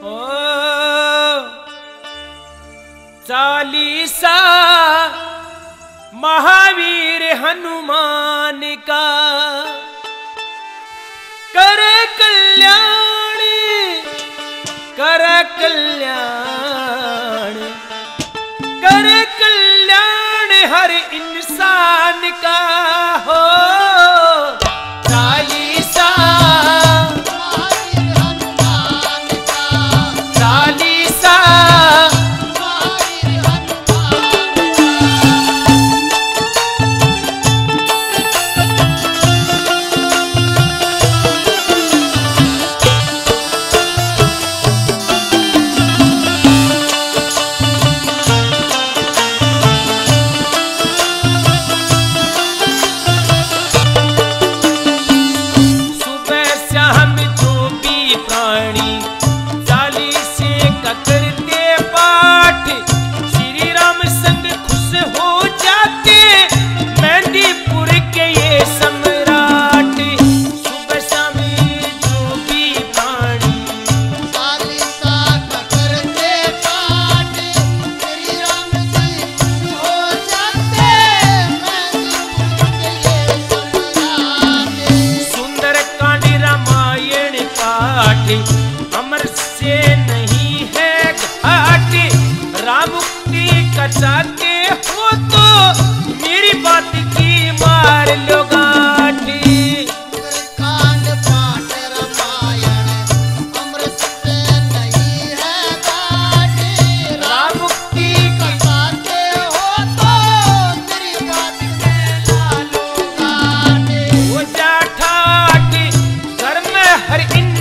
चालीसा महावीर हनुमान का कर कल्याण, कर कल्याण, कर कल्याण हर इंसान का हो। चालीसा महावीर हनुमान का, चालीसा महावीर अमर से नहीं है घाट, राम मुक्ति का चाहते हो तो मेरी बात की मार लो गाठी। कांड पाठ रामायण अमृत से नहीं है घाट, राम मुक्ति का चाहते हो तो मेरी बात में ला लो गाठी। वो जा ठाठ घर में हर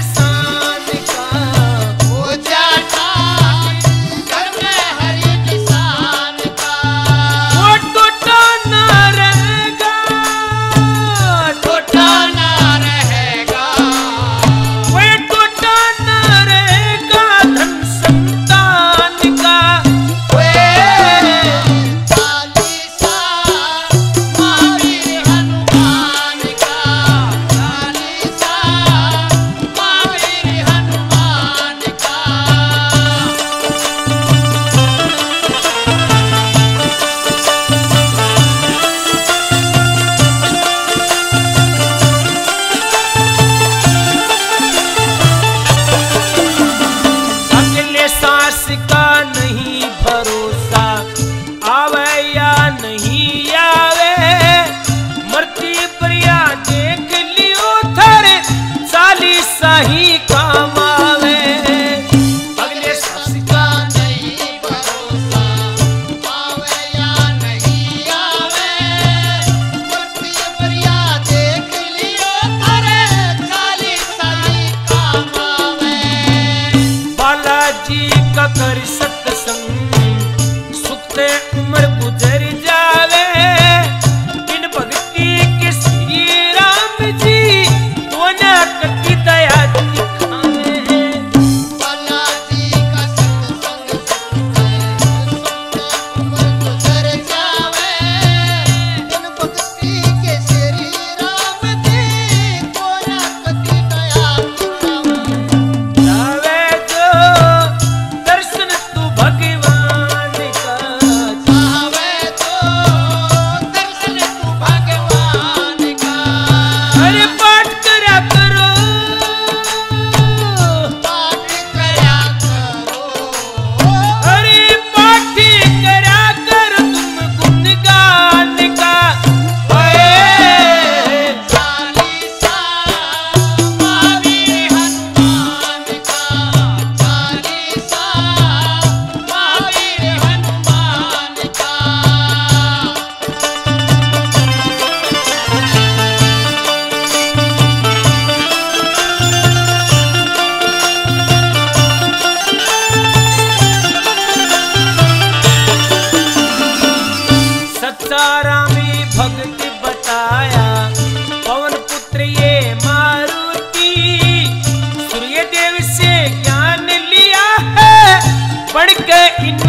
का नहीं भरोसा, आवे या नहीं आवे, मरती प्रिया देख लियो थारे चालीसा ही काम आवे। अगले सास का नहीं भरोसा, आवे या नहीं आवे, मरती प्रिया देख लियो थारे चालीसा ही काम आवे। बालाजी का कर सत्संग सुखते उम्र गुजर जावे, बिन भक्ति के श्री राम जी तो न कति दया दिखावे। बालाजी का सत्संग सुखते उम्र गुजर जावे, बिन भक्ति के श्री राम जी तो न कति दया दिखावे। जावे जो दर्शन तू भगवान का, चाहे तो दर्शन तू भगवान का। अरे पाठ करा करो, पाठ करा करो, अरे पाठ करा करो तुम गुणगान का। चालीसा महावीर हनुमान का, चालीसा महावीर हनुमान का। सच्चा रामी भगत बताया, पवन पुत्र ये मारुति, सूर्य देव से ज्ञान लिया है, बढ़ के इन